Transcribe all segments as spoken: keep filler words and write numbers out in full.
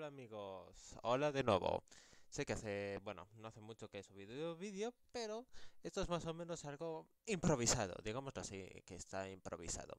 Hola amigos, hola de nuevo. Sé que hace, bueno, no hace mucho que he subido vídeo, pero esto es más o menos algo improvisado, digámoslo así, que está improvisado.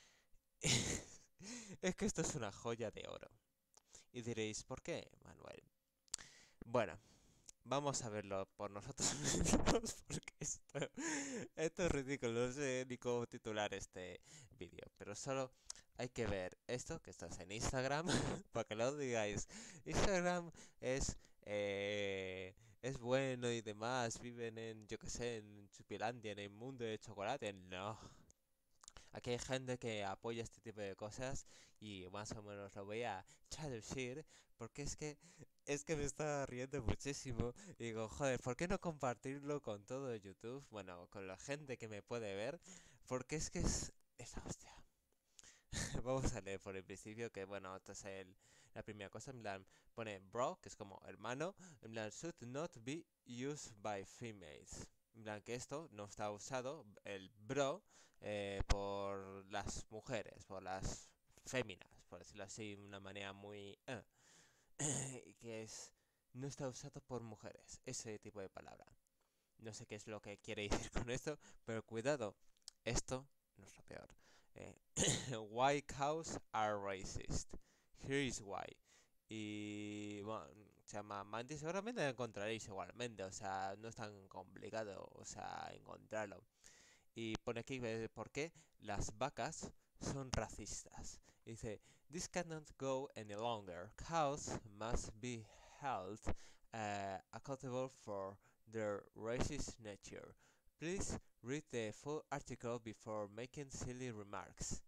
Es que esto es una joya de oro. Y diréis, ¿por qué, Manuel? Bueno, vamos a verlo por nosotros mismos, porque esto, esto es ridículo, no sé ni cómo titular este vídeo, pero solo hay que ver esto, que estás en Instagram, para que lo digáis. Instagram es, eh, es bueno y demás, viven en, yo qué sé, en Chupilandia, en el mundo de chocolate. No, aquí hay gente que apoya este tipo de cosas y más o menos lo voy a traducir porque es que es que me está riendo muchísimo y digo, joder, ¿por qué no compartirlo con todo YouTube? Bueno, con la gente que me puede ver, porque es que es esa hostia. Vamos a leer por el principio que bueno, esta es el, la primera cosa, en plan, pone bro, que es como hermano, en plan, should not be used by females. En plan, que esto no está usado, el bro, eh, por las mujeres, por las féminas, por decirlo así, de una manera muy... eh, que es... No está usado por mujeres, ese tipo de palabra. No sé qué es lo que quiere decir con esto, pero cuidado, esto no es lo peor. Eh, why cows are racist? Here is why. Y bueno, se llama Mandy, seguramente lo encontraréis igualmente, o sea, no es tan complicado, o sea, encontrarlo. Y pone aquí eh, por qué las vacas son racistas. Y dice, this cannot go any longer. Cows must be held uh, accountable for their racist nature. Please read the full article before making silly remarks.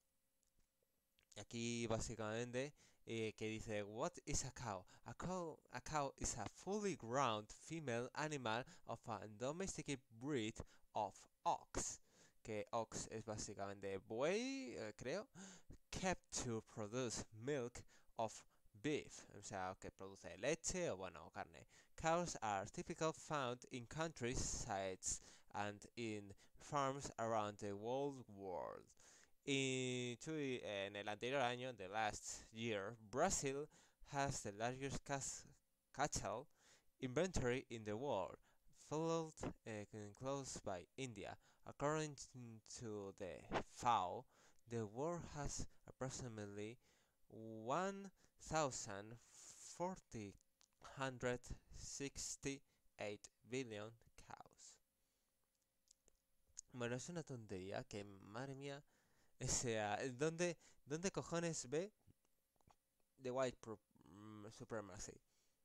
Aquí básicamente eh, que dice, what is a cow? A cow, a cow is a fully grown female animal of a domesticated breed of ox. Que ox es básicamente buey, eh, creo, kept to produce milk of beef, o sea, que produce leche o bueno, carne. Cows are typically found in countrysides and in farms around the whole world. In two, en el anterior año, the last year, Brazil has the largest cattle inventory in the world, followed uh, close by India. According to the F A O, the world has approximately one thousand four hundred sixty-eight billion cows. Bueno, es una tontería que, madre mía, o sea, ¿dónde, dónde cojones ve The White Pro- mm, Supremacy?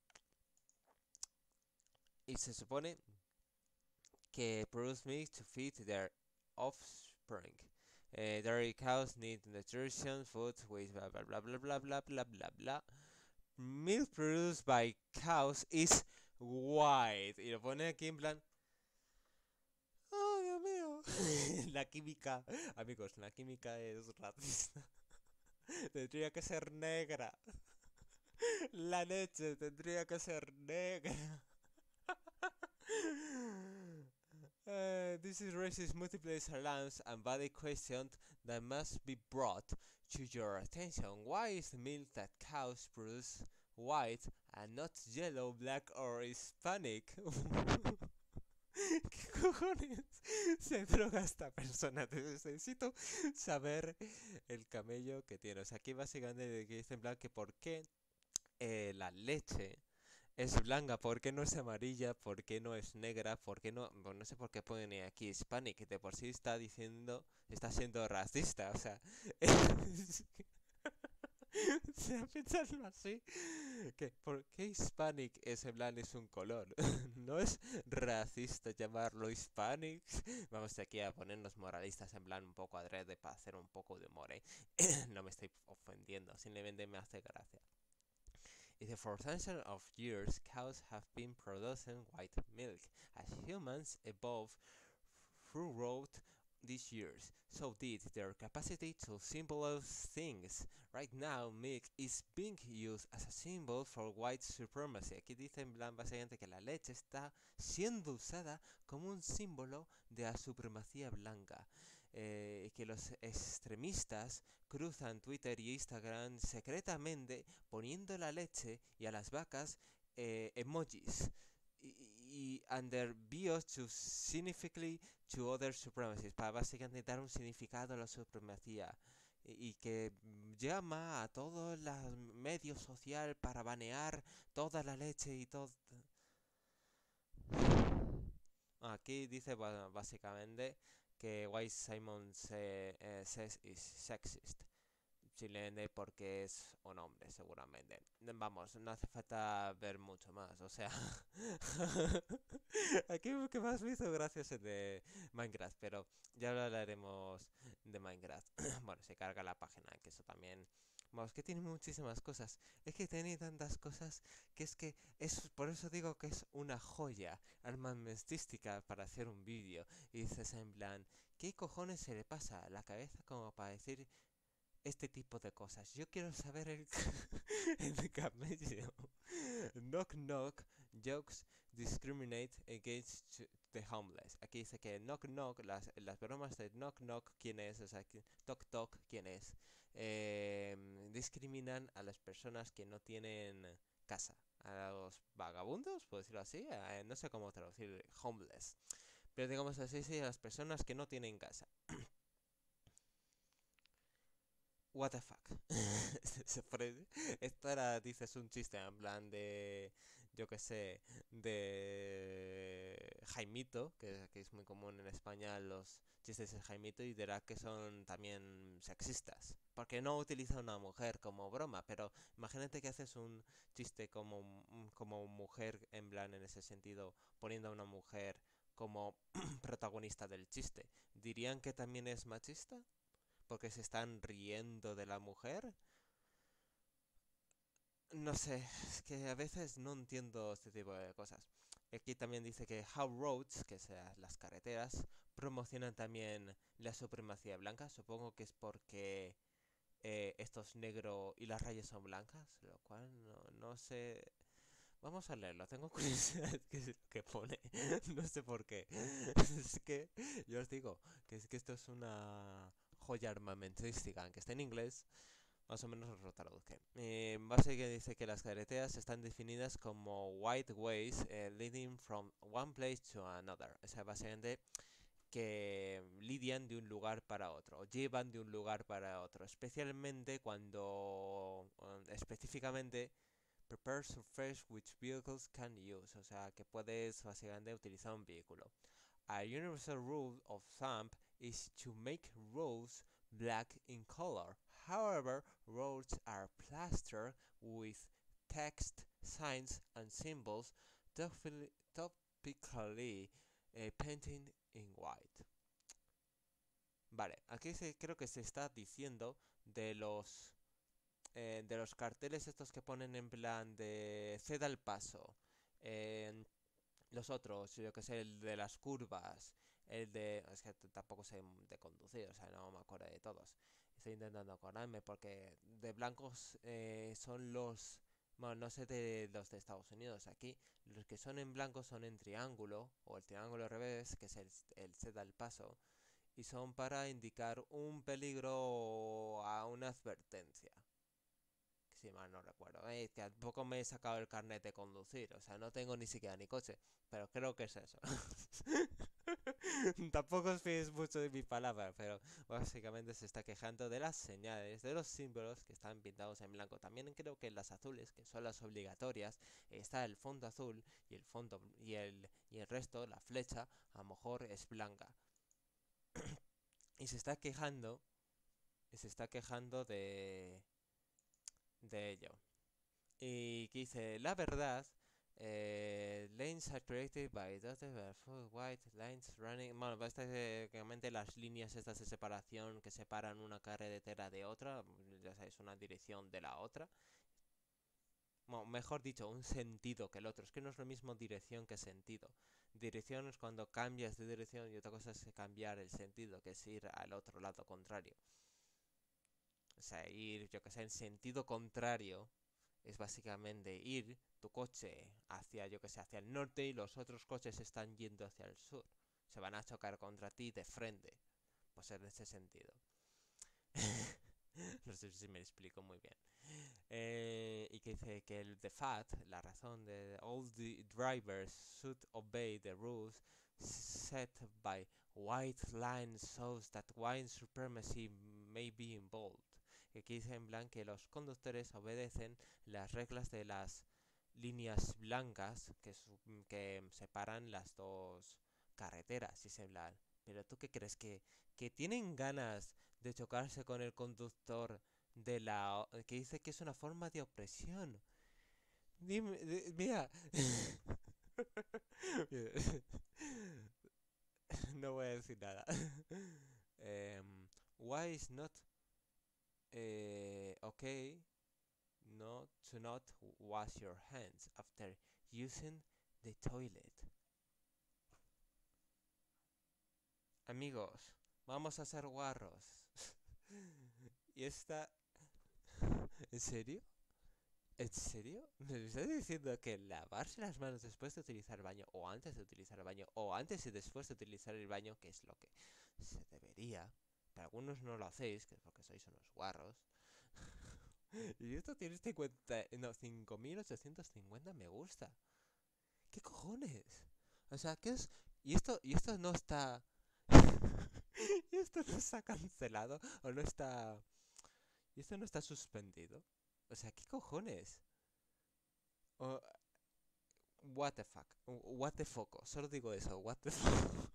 Y se supone que produce milk to feed their offspring. Uh, dairy cows need nutrition, food with blah blah blah blah blah blah blah blah blah. Milk produced by cows is white. Y lo pone aquí en plan. ¡Oh, Dios mío! La química. Amigos, la química es racista. Tendría que ser negra. La leche tendría que ser negra. Uh, this is raises multiple alarms and valid questions that must be brought to your attention. Why is the milk that cows produce white and not yellow, black or Hispanic? ¿Qué cojones se droga esta persona? Necesito saber el camello que tiene. O sea, aquí básicamente dice en plan que por qué eh, la leche es blanca, por qué no es amarilla, por qué no es negra, por qué no... Bueno, no sé por qué pone aquí Hispanic, de por sí está diciendo, está siendo racista, o sea... O sea, pensarlo así, que ¿por qué Hispanic es en plan es un color? No es racista llamarlo Hispanic. Vamos aquí a ponernos moralistas en plan un poco adrede para hacer un poco de humor, ¿eh? No me estoy ofendiendo, simplemente me hace gracia. Dice, for thousands of years, cows have been producing white milk. As humans evolved throughout these years, so did their capacity to symbolize things. Right now, milk is being used as a symbol for white supremacy. Aquí dice en plan básicamente que la leche está siendo usada como un símbolo de la supremacía blanca. eh, que los extremistas cruzan Twitter y Instagram secretamente poniendo la leche y a las vacas eh, emojis y, y under bios to significantly to other supremacies, para básicamente dar un significado a la supremacía y, y que llama a todos los medios sociales para banear toda la leche y todo. Aquí dice ba- básicamente que White Simon se, eh, says is sexist. Chilene porque es un hombre, seguramente. Vamos, no hace falta ver mucho más, o sea... Aquí lo que más me hizo gracia es el de Minecraft, pero ya lo hablaremos de Minecraft. Bueno, se carga la página, que eso también... Vamos, que tiene muchísimas cosas. Es que tiene tantas cosas que es que es por eso digo que es una joya armamentística para hacer un vídeo. Y dices en plan, ¿qué cojones se le pasa a la cabeza como para decir este tipo de cosas? Yo quiero saber el, el camello. Knock knock jokes discriminate against the homeless. Aquí dice que knock knock, las, las bromas de knock knock, ¿quién es? O sea, que- toc toc, ¿quién es? Eh, discriminan a las personas que no tienen casa. A los vagabundos, por decirlo así. Eh, no sé cómo traducir homeless. Pero digamos así, sí, a las personas que no tienen casa. What the fuck. Se ofrece- Esto era, dices, un chiste en plan de, yo qué sé, de Jaimito, que, que es muy común en España los chistes de Jaimito, y dirá que son también sexistas. Porque no utiliza una mujer como broma, pero imagínate que haces un chiste como, m- como mujer en plan en ese sentido, poniendo a una mujer como protagonista del chiste. ¿Dirían que también es machista? Porque se están riendo de la mujer. No sé, es que a veces no entiendo este tipo de cosas. Aquí también dice que how roads, que sean las carreteras, promocionan también la supremacía blanca. Supongo que es porque eh, esto es negro y las rayas son blancas, lo cual no, no sé. Vamos a leerlo, tengo curiosidad qué es lo que pone. No sé por qué. Es que yo os digo que es que esto es una joya armamentística, aunque esté en inglés. Más o menos lo traduzco. Eh, básicamente dice que las carreteras están definidas como white ways eh, leading from one place to another. O sea, básicamente que lidian de un lugar para otro, o llevan de un lugar para otro. Especialmente cuando, eh, específicamente, prepare surface which vehicles can use. O sea, que puedes básicamente utilizar un vehículo. A universal rule of thumb is to make roads black in color. However, roads are plastered with text, signs, and symbols topically, topically uh, painted in white. Vale, aquí se, creo que se está diciendo de los eh, de los carteles estos que ponen en plan de ceda el paso. Eh, los otros, yo que sé, el de las curvas, el de... Es que t- tampoco sé de conducir, o sea, no me acuerdo de todos. Estoy intentando acordarme porque de blancos eh, son los... Bueno, no sé de los de Estados Unidos. Aquí los que son en blanco son en triángulo o el triángulo al revés, que es el, el set al paso. Y son para indicar un peligro o a una advertencia. Si mal no recuerdo. Eh, que tampoco me he sacado el carnet de conducir. O sea, no tengo ni siquiera ni coche. Pero creo que es eso. Tampoco os fiéis mucho de mi palabra. Pero básicamente se está quejando de las señales, de los símbolos que están pintados en blanco. También creo que en las azules, que son las obligatorias, está el fondo azul y el fondo y el, y el resto, la flecha, a lo mejor es blanca. Y se está quejando. Y se está quejando de. de ello. Y que dice, la verdad, eh, lanes are created by dotted by full white lines running. Bueno, básicamente las líneas estas de separación que separan una carretera de otra, ya sabéis, una dirección de la otra. Bueno, mejor dicho, un sentido que el otro. Es que no es lo mismo dirección que sentido. Dirección es cuando cambias de dirección y otra cosa es cambiar el sentido, que es ir al otro lado contrario. O sea, ir, yo que sé, en sentido contrario es básicamente ir tu coche hacia, yo que sé, hacia el norte y los otros coches están yendo hacia el sur. Se van a chocar contra ti de frente. pues en ese sentido. No sé si me explico muy bien. Eh, y que dice que el the fact, la razón de all the drivers should obey the rules set by white lines shows that white supremacy may be involved. Y aquí dice en blanco que los conductores obedecen las reglas de las líneas blancas que, que separan las dos carreteras, y se blan. Pero tú qué crees que, que tienen ganas de chocarse con el conductor de la que dice que es una forma de opresión. Dime, di- mira, no voy a decir nada. um, why is not uh, okay not to not wash your hands after using the toilet? Amigos, vamos a ser guarros. Y esta, ¿en serio? ¿En serio? ¿Me estás diciendo que lavarse las manos después de utilizar el baño, o antes de utilizar el baño, o antes y después de utilizar el baño, que es lo que se debería, pero algunos no lo hacéis, que es porque sois unos guarros? Y esto tiene cincuenta, no, cinco mil ochocientos cincuenta me gusta. ¿Qué cojones? O sea, ¿qué es? Y esto, y esto no está... y esto no está cancelado, o no está... Y esto no está suspendido. O sea, ¿qué cojones? O, what the fuck. What the foco. Solo digo eso. What the fuck.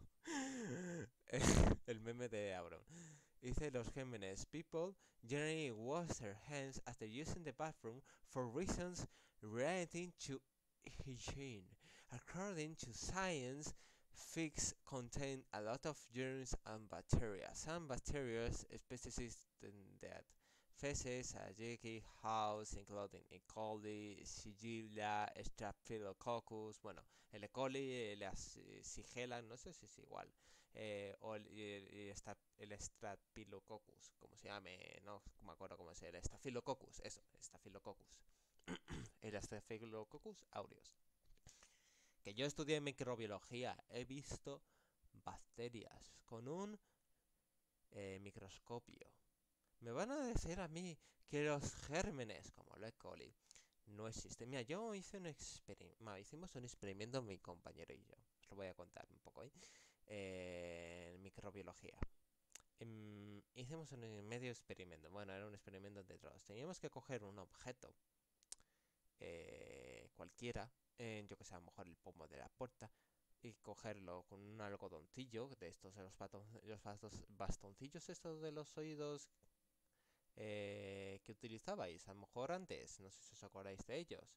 El meme de Auron. Dice los Gémenes. People generally wash their hands after using the bathroom for reasons relating to hygiene. According to science, figs contain a lot of germs and bacteria. Some bacteria, species that feces, Ajiki, house, including E. coli, Shigella, Staphylococcus, bueno, el E. coli, las eh, Shigella, no sé si es igual, eh, o el, el, el, el Staphylococcus, como se llame, no me acuerdo cómo es, el Staphylococcus, eso, Staphylococcus, el Staphylococcus aureus. Que yo estudié microbiología, he visto bacterias con un eh, microscopio. Me van a decir a mí que los gérmenes, como el E. coli, no existen. Mira, yo hice un experimento, hicimos un experimento mi compañero y yo. Os lo voy a contar un poco, ¿eh? Eh, en microbiología. Em, hicimos un medio experimento. Bueno, era un experimento de drogas. Teníamos que coger un objeto eh, cualquiera, eh, yo que sé, a lo mejor el pomo de la puerta, y cogerlo con un algodoncillo de estos de los, los bastoncillos estos de los oídos eh, que utilizabais a lo mejor antes, no sé si os acordáis de ellos.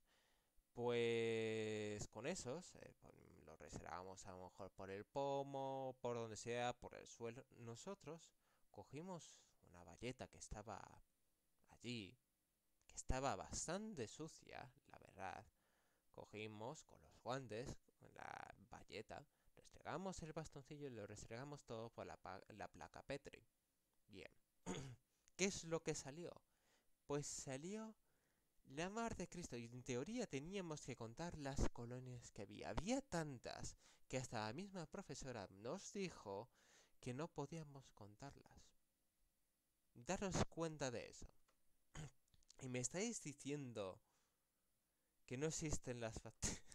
Pues con esos eh, los reservábamos a lo mejor por el pomo, por donde sea, por el suelo. Nosotros cogimos una bayeta que estaba allí, que estaba bastante sucia, la verdad. Cogimos con los guantes, con la bayeta, restregamos el bastoncillo y lo restregamos todo por la, la placa Petri. Bien. ¿Qué es lo que salió? Pues salió la mar de Cristo. Y en teoría teníamos que contar las colonias que había. Había tantas que hasta la misma profesora nos dijo que no podíamos contarlas. Daros cuenta de eso. Y me estáis diciendo que no existen las bacterias.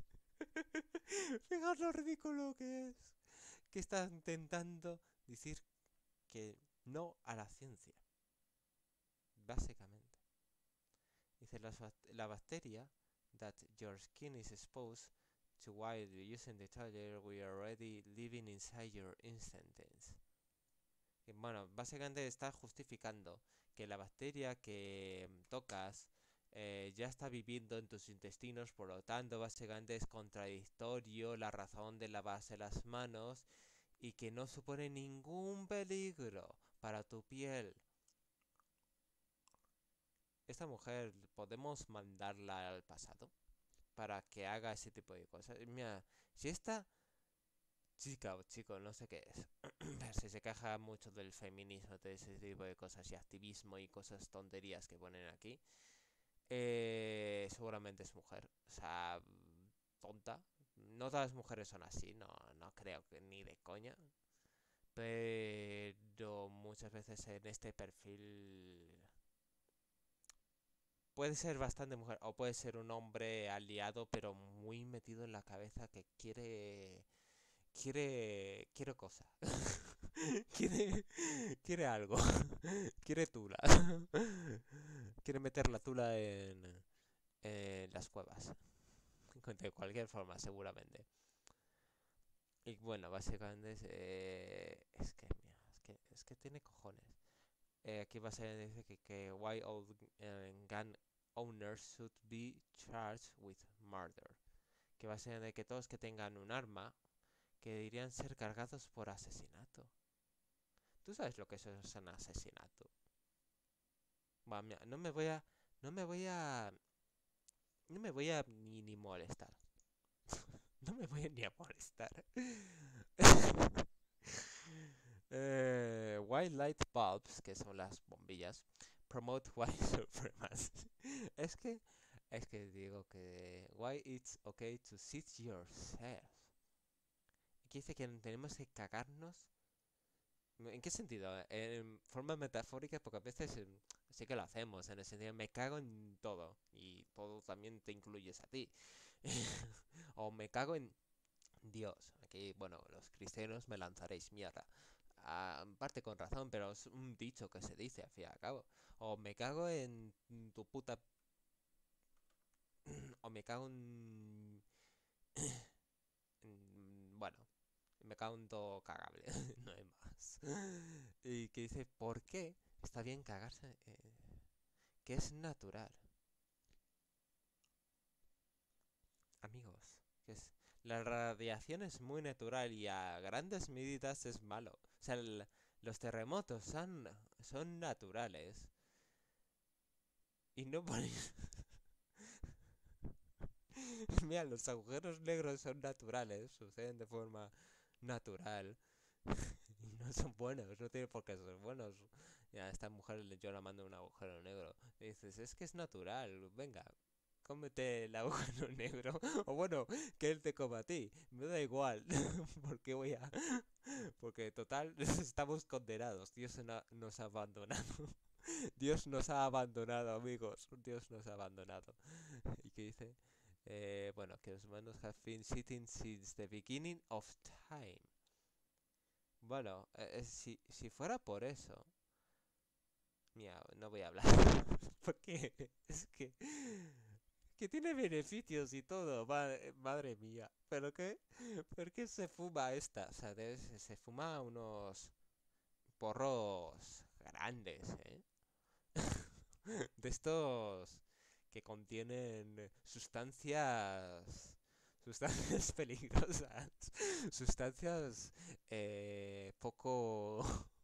Fijaos lo ridículo que es. Que está intentando decir que no a la ciencia. Básicamente. Dice la, la bacteria that your skin is exposed to while using the toilet we are already living inside your intestines. Y bueno, básicamente está justificando que la bacteria que tocas eh, ya está viviendo en tus intestinos, por lo tanto básicamente es contradictorio la razón de lavarse las manos y que no supone ningún peligro para tu piel. Esta mujer, ¿podemos mandarla al pasado para que haga ese tipo de cosas? Mira, si esta chica o chico, no sé qué es, pero si se queja mucho del feminismo, de ese tipo de cosas y activismo y cosas tonterías que ponen aquí, eh, seguramente es mujer. O sea, tonta. No todas las mujeres son así, no, no creo que ni de coña. Pero muchas veces en este perfil puede ser bastante mujer o puede ser un hombre aliado pero muy metido en la cabeza que quiere quiere quiere cosas. quiere quiere algo. quiere tula. quiere meter la tula en, en las cuevas. De cualquier forma, seguramente. Y bueno, básicamente es, eh, es que, mira, es que, es que tiene cojones. Eh, aquí básicamente dice que, que why all eh, gun owners should be charged with murder. Que básicamente que todos que tengan un arma, que deberían ser cargados por asesinato. ¿Tú sabes lo que eso es un asesinato? Bueno, mira, no me voy a, no me voy a, no me voy a ni, ni molestar. no me voy a ni a molestar. Eh, white light bulbs, que son las bombillas, promote white supremacy. es que, es que digo que why it's okay to sit yourself. Aquí dice que tenemos que cagarnos. ¿En qué sentido? En forma metafórica, porque a veces em, sí que lo hacemos, en el sentido me cago en todo y todo también te incluyes a ti. o me cago en Dios. Aquí, bueno, los cristianos me lanzaréis mierda. Ah, en parte con razón, pero es un dicho que se dice al fin y al cabo. O me cago en tu puta. o me cago en. en- bueno, me cago en todo cagable. no hay más. y que dice, ¿por qué está bien cagarse? Eh, que es natural. Amigos, que es. La radiación es muy natural y a grandes medidas es malo. O sea, el- los terremotos son, son naturales. Y no por Mira, los agujeros negros son naturales, suceden de forma natural. y no son buenos, no tiene por qué ser buenos. Ya, a esta mujer yo la mando un agujero negro. Y dices, es que es natural, venga, cómete el agujero negro. o bueno, que él te coma a ti. Me da igual. porque voy a. Porque total, estamos condenados. Dios no- nos ha abandonado. Dios nos ha abandonado, amigos. Dios nos ha abandonado. ¿Y qué dice? Eh, bueno, que los humanos have been sitting since the beginning of time. Bueno, eh, eh, si, si fuera por eso, mira, no voy a hablar. Porque es que, que tiene beneficios y todo, ma- madre mía. ¿Pero qué? ¿Por qué se fuma esta? O sea, de- se se fuma unos porros grandes, ¿eh? De estos que contienen sustancias sustancias peligrosas, sustancias eh, poco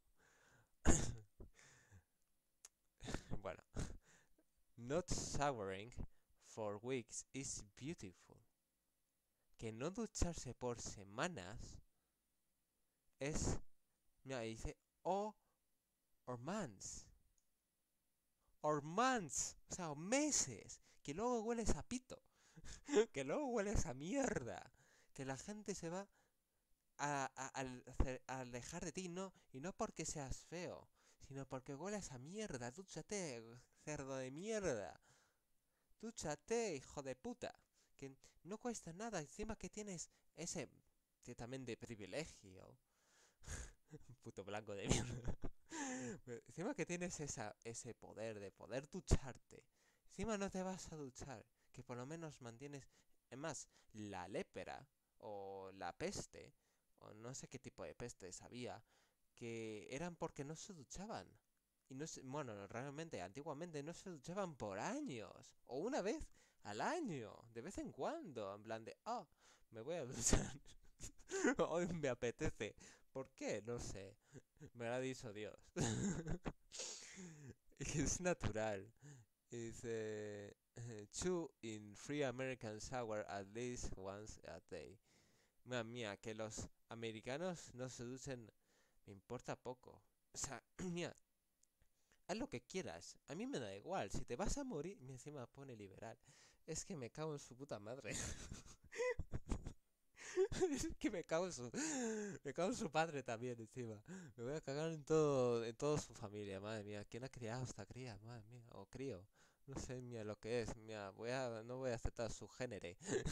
bueno, not showering for weeks is beautiful. Que no ducharse por semanas es, mira, dice o or months, or months, o sea, o meses, que luego hueles a pito, que luego hueles a mierda, que la gente se va a, a- al- ce- a alejar de ti, no, y no porque seas feo, sino porque hueles a mierda. Dúchate, cerdo de mierda. Dúchate, hijo de puta. Que no cuesta nada, encima que tienes ese que también de privilegio. Puto blanco de mierda. encima que tienes esa, ese poder de poder ducharte. Encima no te vas a duchar, que por lo menos mantienes. Es más, la lepra o la peste, o no sé qué tipo de peste había, que eran porque no se duchaban. Y no se, bueno, realmente, antiguamente no se duchaban por años, o una vez al año, de vez en cuando, en plan de, ah, me voy a duchar. Hoy me apetece. ¿Por qué? No sé. Me lo ha dicho Dios. es natural. Dice, chew in free American shower at least once a day. Mira, mía, que los americanos no se duchen me importa poco. O sea, mira, haz lo que quieras. A mí me da igual. Si te vas a morir, me encima pone liberal. Es que me cago en su puta madre. Es que me cago en su, me cago en su padre también encima. Me voy a cagar en todo, en toda su familia, madre mía. ¿Quién ha criado esta cría? Madre mía, o crío. No sé, mía, lo que es, mía. Voy a, no voy a aceptar su género.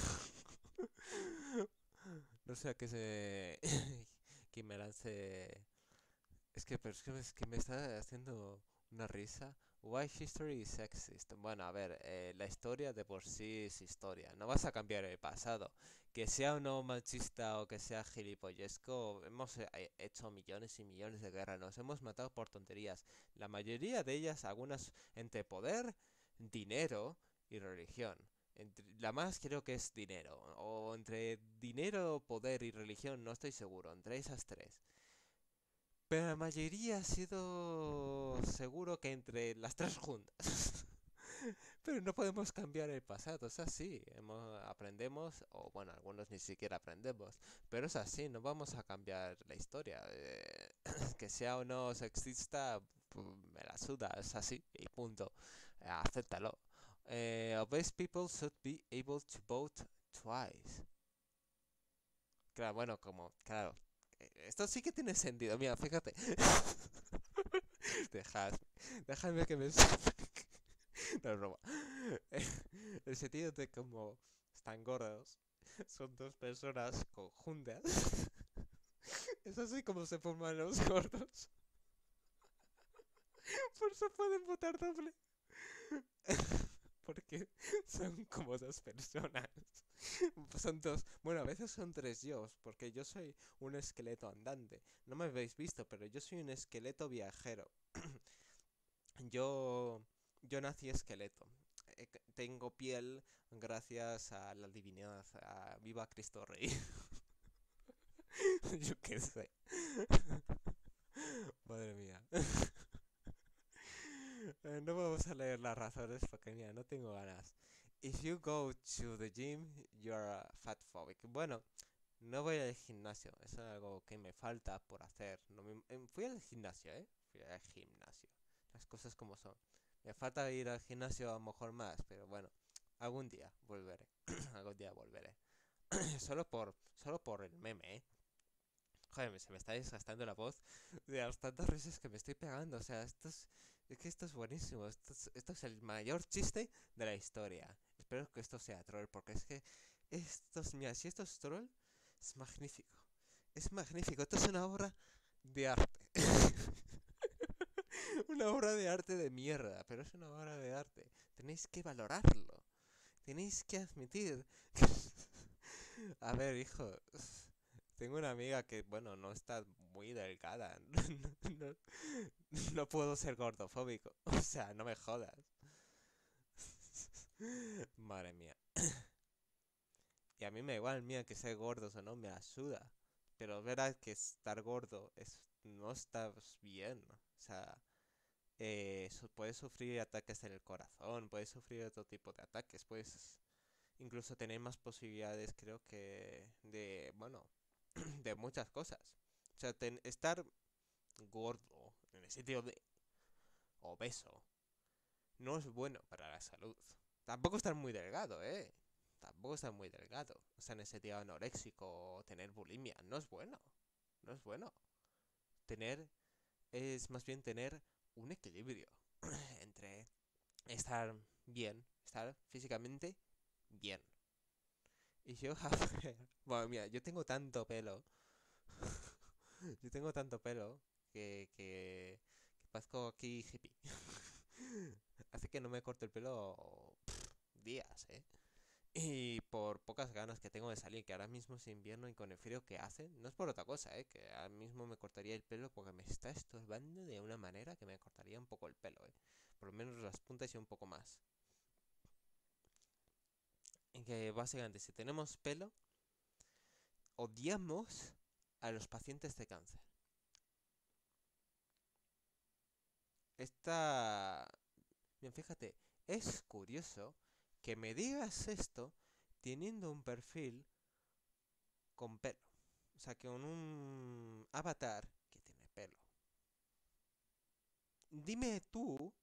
No sé a qué se, que me lance. Es que, pero es que, es que me está haciendo una risa. Why history is sexist? Bueno, a ver, eh, la historia de por sí es historia. No vas a cambiar el pasado. Que sea o no machista o que sea gilipollesco, hemos eh, eh, hecho millones y millones de guerras. Nos hemos matado por tonterías. La mayoría de ellas, algunas entre poder, dinero y religión. Entre- la más creo que es dinero. O entre dinero, poder y religión, no estoy seguro. Entre esas tres. Pero la mayoría ha sido seguro que entre las tres juntas. Pero no podemos cambiar el pasado, es así. Hemos, aprendemos, o bueno, algunos ni siquiera aprendemos. Pero es así, no vamos a cambiar la historia. Eh, que sea o no sexista, pu- me la suda, es así, y punto. Eh, acéptalo. Eh, obese people should be able to vote twice. Claro, bueno, como, claro. eh, Esto sí que tiene sentido, mira, fíjate. Dejad, dejadme que me... No es broma. El sentido de como están gordos, son dos personas conjuntas. Es así como se forman los gordos. Por eso pueden votar doble. Porque son como dos personas. Son dos. Bueno, a veces son tres yo, porque yo soy un esqueleto andante. No me habéis visto, pero yo soy un esqueleto viajero. Yo, yo nací esqueleto. Eh, c- Tengo piel gracias a la divinidad, a Viva Cristo Rey. Yo qué sé. Madre mía. Eh, no vamos a leer las razones porque mira, no tengo ganas. If you go to the gym, you're a fat phobic. Bueno, no voy al gimnasio. Eso es algo que me falta por hacer. No me- em, fui al gimnasio, ¿eh? Fui al gimnasio. Las cosas como son. Me falta ir al gimnasio a lo mejor más, pero bueno, algún día volveré. Algún día volveré. Solo por, solo por el meme, ¿eh? Joder, me- se me está desgastando la voz de las tantas risas que me estoy pegando. O sea, esto es, es que esto es buenísimo. Esto es, esto es el mayor chiste de la historia. Espero que esto sea troll, porque es que estos, mira, si esto es troll, es magnífico. Es magnífico. Esto es una obra de arte. Una obra de arte de mierda, pero es una obra de arte. Tenéis que valorarlo. Tenéis que admitir. A ver, hijo. Tengo una amiga que, bueno, no está muy delgada. No, no puedo ser gordofóbico. O sea, no me jodas. Madre mía. Y a mí me da igual, mía, que ser gordos o no, me ayuda. Pero verás que estar gordo es, no estás bien. O sea, eh, su- puedes sufrir ataques en el corazón, puedes sufrir otro tipo de ataques, puedes incluso tener más posibilidades, creo que, de, bueno, de muchas cosas. O sea, ten- estar gordo, en el sentido de obeso, no es bueno para la salud. Tampoco estar muy delgado, ¿eh? Tampoco estar muy delgado. O sea, en el sentido anoréxico o tener bulimia, no es bueno. No es bueno. Tener, es más bien tener un equilibrio entre estar bien, estar físicamente bien. Y yo, a ver, bueno, mira, yo tengo tanto pelo, yo tengo tanto pelo que, que, que parezco aquí hippie. Hace que no me corte el pelo pff, días, ¿eh? Y por pocas ganas que tengo de salir, que ahora mismo es invierno y con el frío que hace, no es por otra cosa, ¿eh? Que ahora mismo me cortaría el pelo porque me está estorbando de una manera que me cortaría un poco el pelo, ¿eh? Por lo menos las puntas y un poco más. En que básicamente si tenemos pelo, odiamos a los pacientes de cáncer. Esta... Bien, fíjate, es curioso que me digas esto teniendo un perfil con pelo. O sea, que con un avatar que tiene pelo. Dime tú,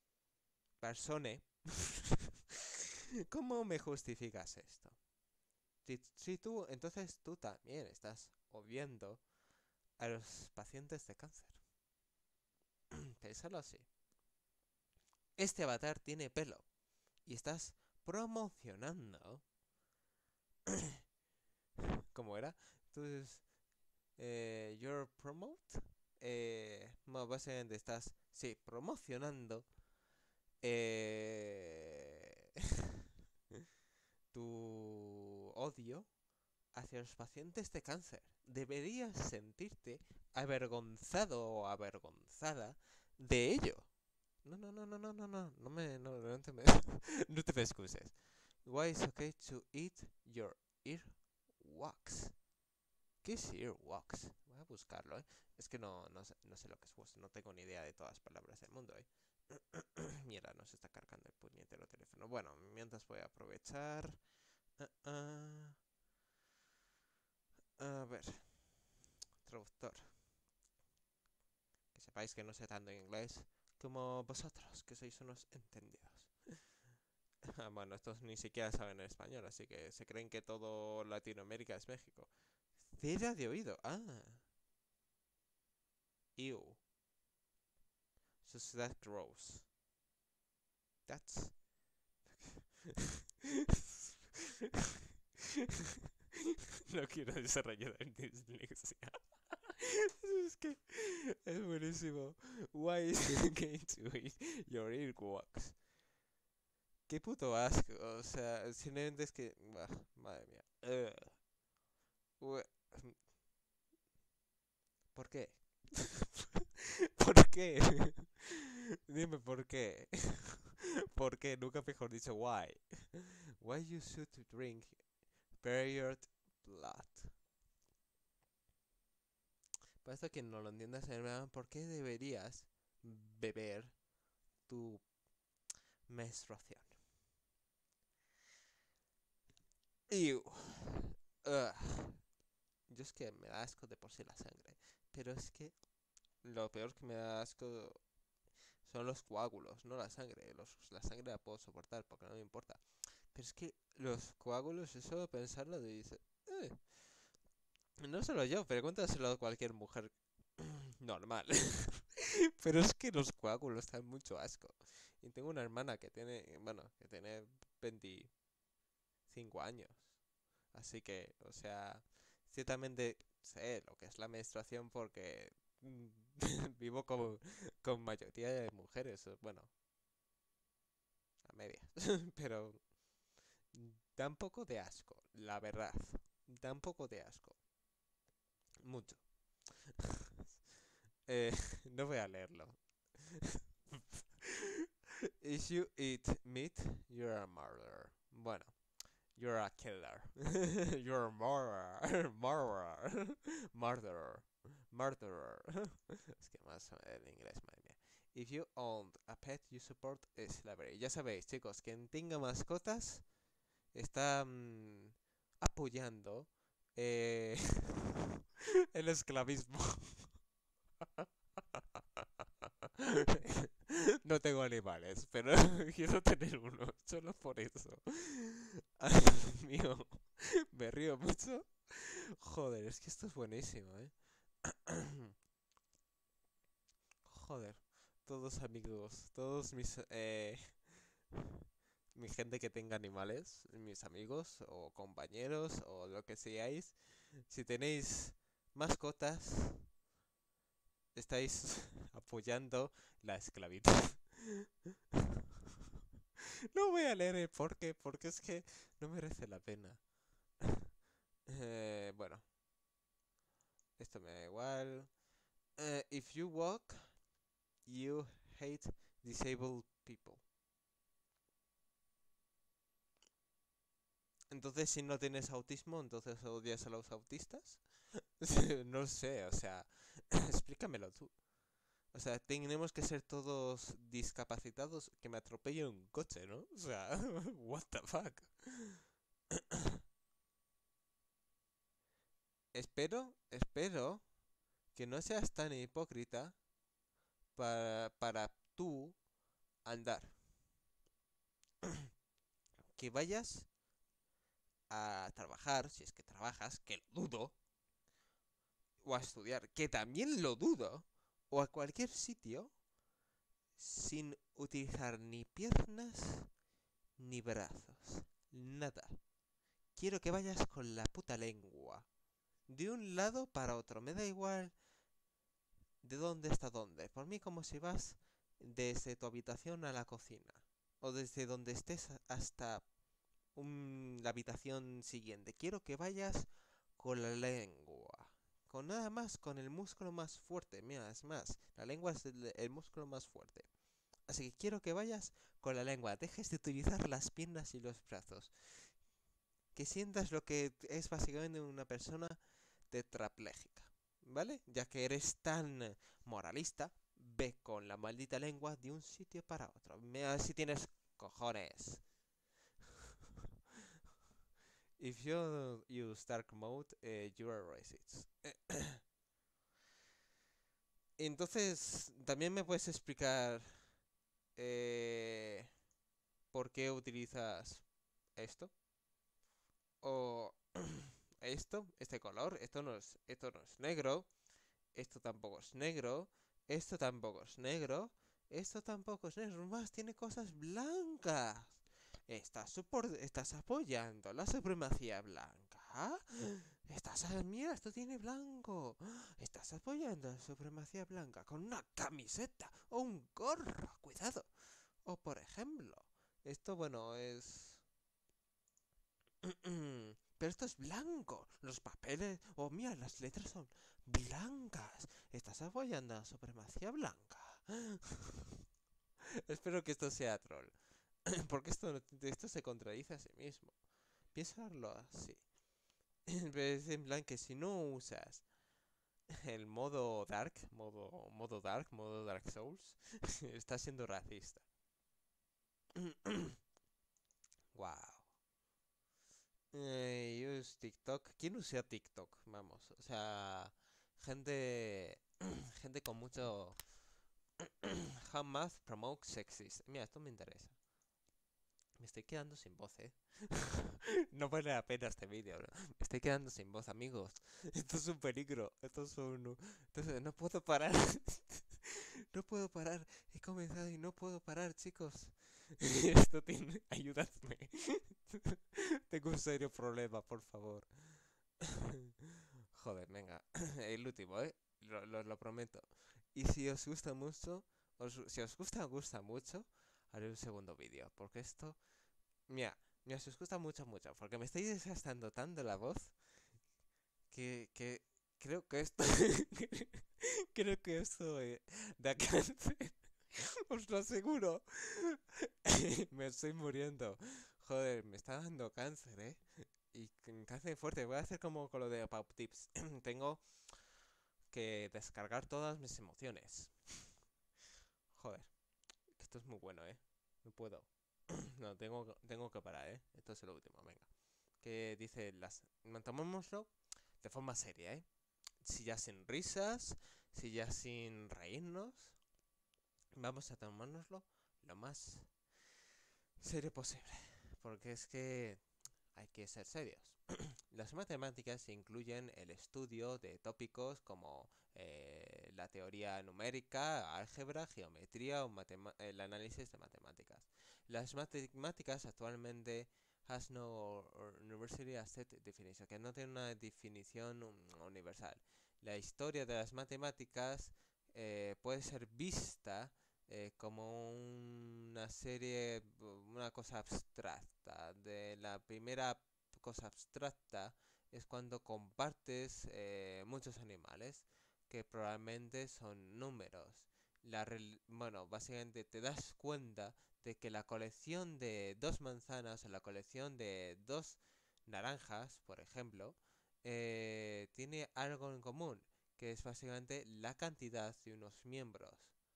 persone, ¿cómo me justificas esto? Si, si tú, entonces tú también estás obviando a los pacientes de cáncer. Piénsalo así. Este avatar tiene pelo y estás promocionando. ¿Cómo era? Entonces, eh, your promote. Eh, bueno, básicamente estás, sí, promocionando eh, tu odio hacia los pacientes de cáncer. Deberías sentirte avergonzado o avergonzada de ello. No, no, no, no, no, no, no, no me, no, no te me, no te me excuses. Why is okay to eat your earwax? ¿Qué es earwax? Voy a buscarlo, ¿eh? Es que no, no sé, no sé lo que es wax, no tengo ni idea de todas las palabras del mundo, ¿eh? Mira, nos está cargando el puñetero teléfono. Bueno, mientras voy a aprovechar. Uh, uh, a ver, traductor. Que sepáis que no sé tanto inglés como vosotros, que sois unos entendidos. Bueno, estos ni siquiera saben español, así que se creen que todo Latinoamérica es México. Cera de oído. Ah. Ew. So that's gross. That's... No quiero desarrollar en dislexia. Es que es buenísimo. Why is it going to eat your earwax? Qué puto asco. O sea, simplemente es que... Bah, madre mía. Ugh. ¿Por qué? ¿Por qué? Dime por qué. ¿Por qué? Nunca mejor dicho why. Why you should drink period blood. Para esto que no lo entiendas, hermano, ¿por qué deberías beber tu menstruación? Ew. Ugh. Yo es que me da asco de por sí la sangre. Pero es que lo peor que me da asco son los coágulos, no la sangre. Los, la sangre la puedo soportar porque no me importa. Pero es que los coágulos, eso pensarlo de dice, eh, no solo yo, pregúntaselo a cualquier mujer normal. Pero es que los coágulos dan mucho asco. Y tengo una hermana que tiene, bueno, que tiene veinticinco años. Así que, o sea, ciertamente sé lo que es la menstruación porque mm, vivo con, con mayoría de mujeres. o- Bueno, a medias. Pero da un poco de asco, la verdad. Da un poco de asco. Mucho. Eh, no voy a leerlo. If you eat meat, you're a murderer. Bueno, you're a killer. You're a murderer. Murderer. Murderer. Murderer. Es que más en inglés, madre mía. If you own a pet, you support slavery. Ya sabéis, chicos, quien tenga mascotas está mm, apoyando eh, el esclavismo. No tengo animales, pero quiero tener uno, solo por eso. Ay, Dios mío, me río mucho. Joder, es que esto es buenísimo, ¿eh? Joder, todos amigos, todos mis... Eh, mi gente que tenga animales, mis amigos o compañeros o lo que seáis, si tenéis mascotas, estáis apoyando la esclavitud. No voy a leer el por qué, porque es que no merece la pena. Eh, bueno, esto me da igual. Eh, if you walk, you hate disabled people. Entonces, si no tienes autismo, entonces odias a los autistas. No sé, o sea, explícamelo tú. O sea, tenemos que ser todos discapacitados que me atropelle un coche, ¿no? O sea, what the fuck. Espero, espero que no seas tan hipócrita para, para tú andar. Que vayas a trabajar, si es que trabajas, que lo dudo, o a estudiar, que también lo dudo, o a cualquier sitio, sin utilizar ni piernas ni brazos. Nada. Quiero que vayas con la puta lengua. De un lado para otro. Me da igual de dónde hasta dónde. Por mí como si vas desde tu habitación a la cocina. O desde donde estés hasta un- la habitación siguiente. Quiero que vayas con la lengua. Con nada más, con el músculo más fuerte. Mira, es más, la lengua es el, el músculo más fuerte. Así que quiero que vayas con la lengua. Dejes de utilizar las piernas y los brazos. Que sientas lo que es básicamente una persona tetrapléjica. ¿Vale? Ya que eres tan moralista, ve con la maldita lengua de un sitio para otro. Mira si tienes cojones. If you use dark mode, uh, you are racist. Entonces, también me puedes explicar eh, por qué utilizas esto o esto, este color. Esto no es, esto no es negro. Esto tampoco es negro. Esto tampoco es negro. Esto tampoco es negro. Más tiene cosas blancas. ¿Estás, supor- estás apoyando la supremacía blanca? Estás a... Mira, esto tiene blanco. Estás apoyando la supremacía blanca con una camiseta o un gorro. Cuidado. O por ejemplo, esto bueno es... Pero esto es blanco. Los papeles... Oh, mira, las letras son blancas. Estás apoyando la supremacía blanca. Espero que esto sea troll. Porque esto, no- esto se contradice a sí mismo. Piénsalo así. Es en plan que si no usas el modo dark, modo, modo dark, modo Dark Souls, estás siendo racista. Wow. Eh, use TikTok. ¿Quién usa TikTok? Vamos. O sea, gente, gente con mucho. How math promote sexist. Mira, esto me interesa. Me estoy quedando sin voz, ¿eh? No vale la pena este vídeo, bro. Me estoy quedando sin voz, amigos. Esto es un peligro. Esto es un... Entonces, no puedo parar. No puedo parar. He comenzado y no puedo parar, chicos. Esto tiene... Ayudadme. Tengo un serio problema, por favor. Joder, venga. El último, ¿eh? Lo, lo, lo prometo. Y si os gusta mucho... os- si os gusta, gusta mucho, haré un segundo vídeo. Porque esto... Mira, mira, si os gusta mucho, mucho. Porque me estáis desgastando tanto la voz que, que creo que esto... creo que esto eh, da cáncer. Os lo aseguro. Me estoy muriendo. Joder, me está dando cáncer, ¿eh? Y c- cáncer fuerte. Voy a hacer como con lo de Pop Tips. Tengo que descargar todas mis emociones. Joder, esto es muy bueno, ¿eh? No puedo. No, tengo, tengo que parar, ¿eh? Esto es lo último, venga. Que dice las... Mantomémoslo de forma seria, ¿eh? Si ya sin risas, si ya sin reírnos, vamos a tomárnoslo lo más serio posible. Porque es que hay que ser serios. Las matemáticas incluyen el estudio de tópicos como eh, la teoría numérica, álgebra, geometría o el análisis de matemáticas. Las matemáticas actualmente has no universally accepted definition, que no tiene una definición um, universal. La historia de las matemáticas eh, puede ser vista eh, como una serie, una cosa abstracta. De la primera cosa abstracta es cuando compartes eh, muchos animales que probablemente son números. La bueno, básicamente te das cuenta de que la colección de dos manzanas o la colección de dos naranjas, por ejemplo, eh, tiene algo en común, que es básicamente la cantidad de unos miembros.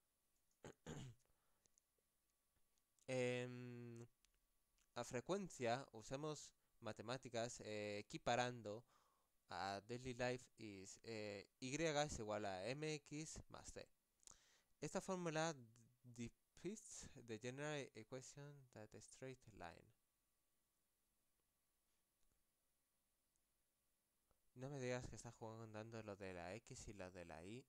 En, a frecuencia usamos matemáticas eh, equiparando a daily life is eh, y es igual a mx más c. Esta fórmula depicts the general equation that a straight line. No me digas que está jugando lo de la X y lo de la Y,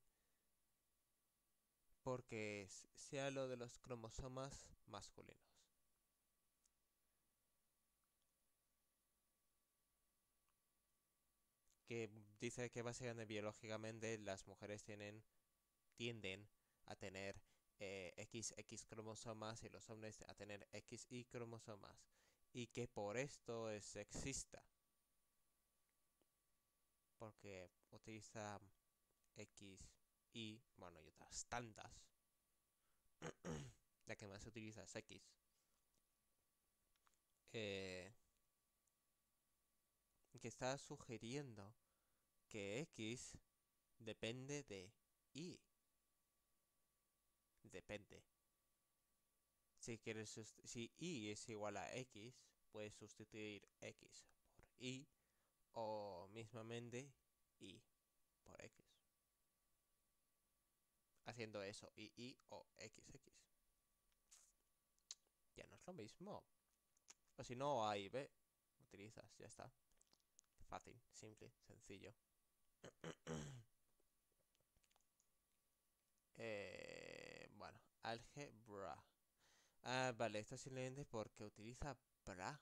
porque s- sea lo de los cromosomas masculinos. Que dice que básicamente biológicamente las mujeres tienen, tienden a tener eh, X X cromosomas y los hombres a tener X Y cromosomas. Y que por esto es sexista, porque utiliza X, Y, bueno, y otras tantas. La que más se utiliza es X. Eh, que está sugiriendo que X depende de Y. Depende. Si quieres, si Y es igual a X, puedes sustituir X por Y o mismamente Y por X. Haciendo eso, Y, Y o X, X. Ya no es lo mismo. O si no, A y B. Utilizas, ya está. Fácil, simple, sencillo. eh, bueno, álgebra. Ah, vale, esto es simplemente porque utiliza bra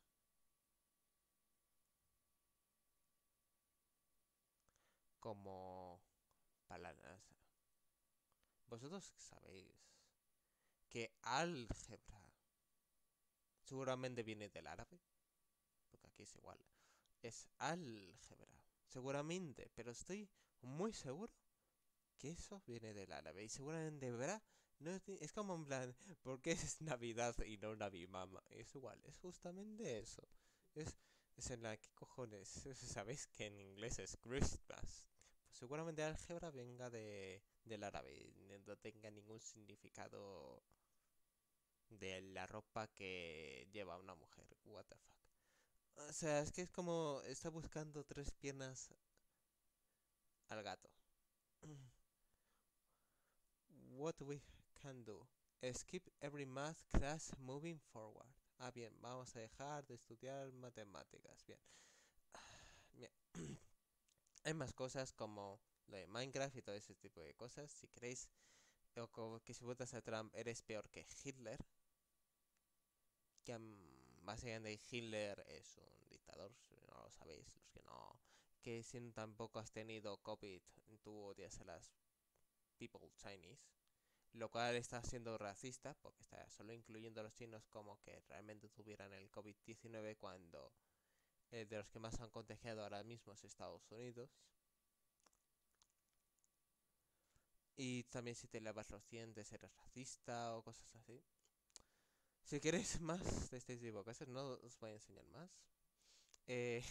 como palabras. Vosotros sabéis que álgebra seguramente viene del árabe, porque aquí es igual. Es álgebra, seguramente, pero estoy muy seguro que eso viene del árabe. Y seguramente bra no es, es como en plan, ¿por qué es Navidad y no Navimama? Es igual, es justamente eso. Es, es en la que cojones, sabéis que en inglés es Christmas. Pues seguramente álgebra venga de, del árabe, no tenga ningún significado de la ropa que lleva una mujer. What the fuck. O sea, es que es como está buscando tres piernas al gato. What we can do. Skip every math class moving forward. Ah, bien, vamos a dejar de estudiar matemáticas. Bien. Bien. Hay más cosas como lo de Minecraft y todo ese tipo de cosas. Si queréis, o como que si votas a Trump eres peor que Hitler. Que um, básicamente Hitler es un dictador, si no lo sabéis, los que no. Que si tampoco has tenido COVID, tú odias a las people Chinese. Lo cual está siendo racista, porque está solo incluyendo a los chinos como que realmente tuvieran el COVID diecinueve cuando eh, de los que más han contagiado ahora mismo es Estados Unidos. Y también si te lavas los dientes eres racista o cosas así. Si queréis más de este tipo de cosas, no os voy a enseñar más. Eh,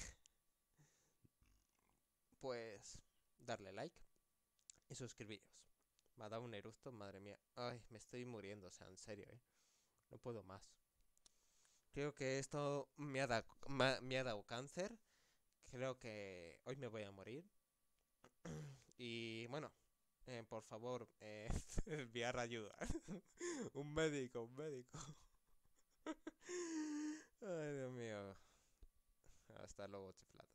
pues darle like y suscribiros. Me ha dado un eructo, madre mía. Ay, me estoy muriendo, o sea, en serio, eh. No puedo más. Creo que esto me ha, da- me, me ha dado cáncer. Creo que hoy me voy a morir. Y bueno, eh, por favor, eh, enviar ayuda. Un médico, un médico. Ay, Dios mío. Hasta luego, chiflado.